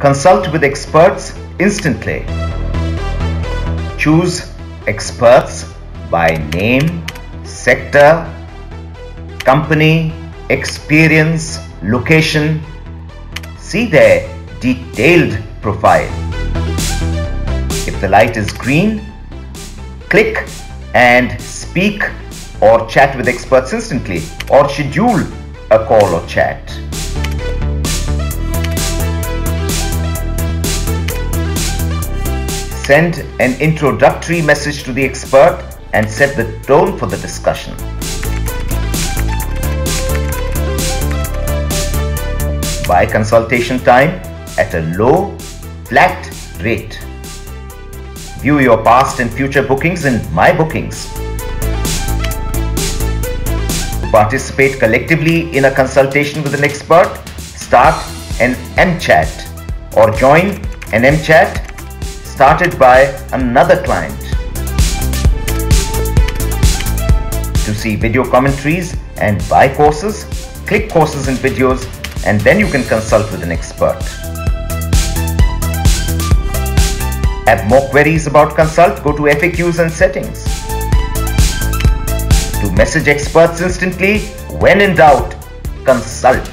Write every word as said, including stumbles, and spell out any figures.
Consult with experts instantly. Choose experts by name, sector, company, experience, location. See their detailed profile. If the light is green, click and speak or chat with experts instantly, or schedule a call or chat. Send an introductory message to the expert and set the tone for the discussion. Buy consultation time at a low, flat rate. View your past and future bookings in My Bookings. To participate collectively in a consultation with an expert, start an M chat or join an M chat started by another client. To see video commentaries and buy courses, click Courses and Videos, and then you can consult with an expert. Have more queries about Consult? Go to F A Qs and Settings. To message experts instantly, when in doubt, consult.